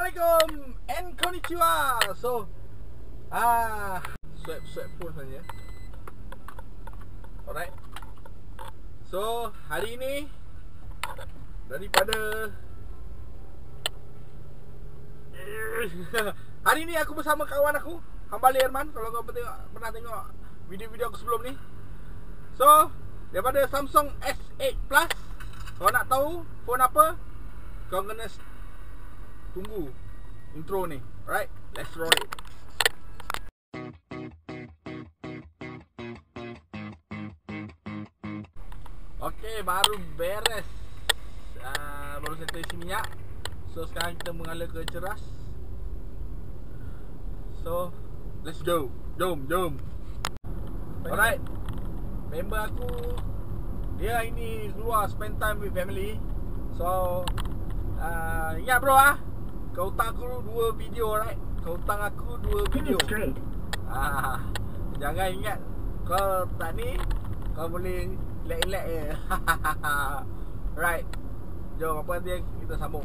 Assalamualaikum and konnichiwa. So swipe phone saja. Alright. So hari ini daripada hari ini aku bersama kawan aku Hambali Herman. Kalau kau pernah tengok video-video aku sebelum ni. So daripada Samsung S8 Plus. Kau nak tahu phone apa, kau kena tunggu intro ni. Alright, let's roll it. Okay, baru beres. Baru settle isi minyak. So sekarang kita mengalir ke ceras. So let's go. Jom. Alright, member aku dia ini keluar spend time with family. So ingat bro kau hutang aku 2 video, right? Kau hutang aku 2 video. Jangan ingat. Kau tak ni, kau boleh relax je. Right. Jom, apa nanti kita sambung.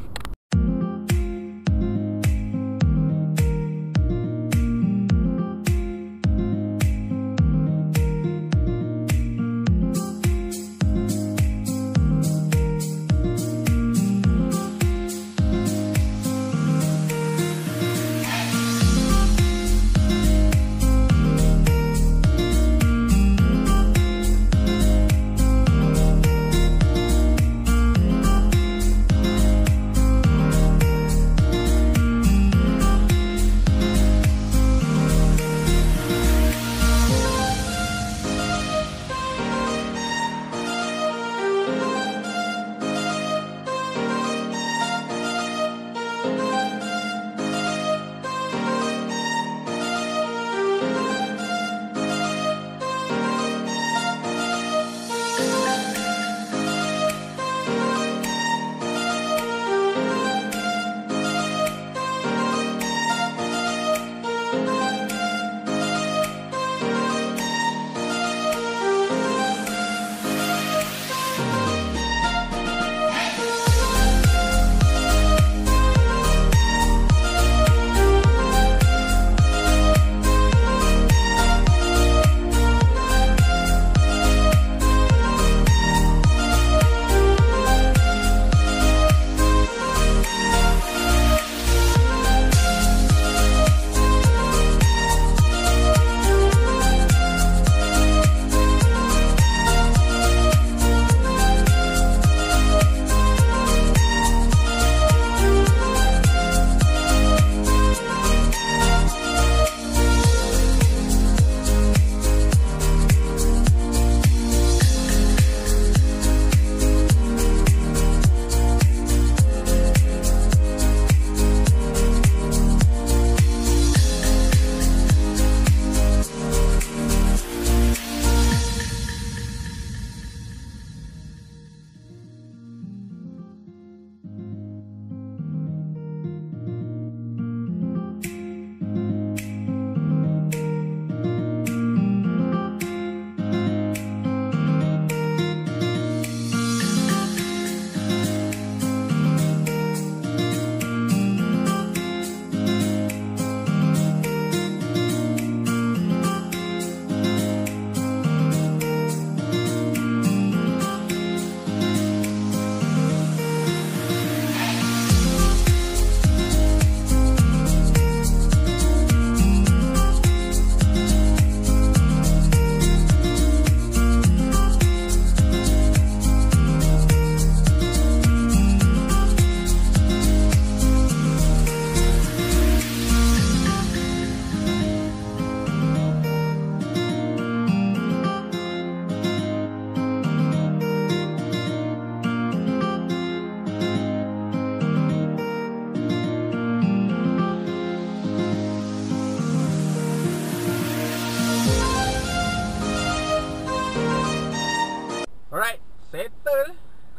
Settle.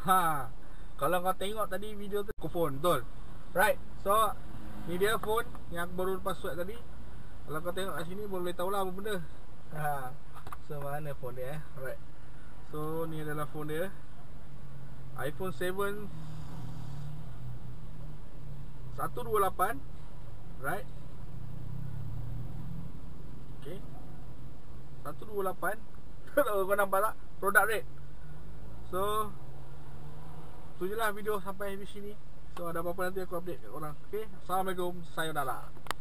Kalau kau tengok tadi video tu, aku phone, betul. Right. So ni dia phone yang aku baru lepas swipe tadi. Kalau kau tengok kat sini boleh tahulah apa benda. So mana phone dia Alright. So ni adalah phone dia, iPhone 7 128. Right. Okay, 128. Kau nampak tak product rate? So tu je lah video sampai di sini. So ada apa-apa nanti aku update kat korang. Okay, Assalamualaikum, sayonara.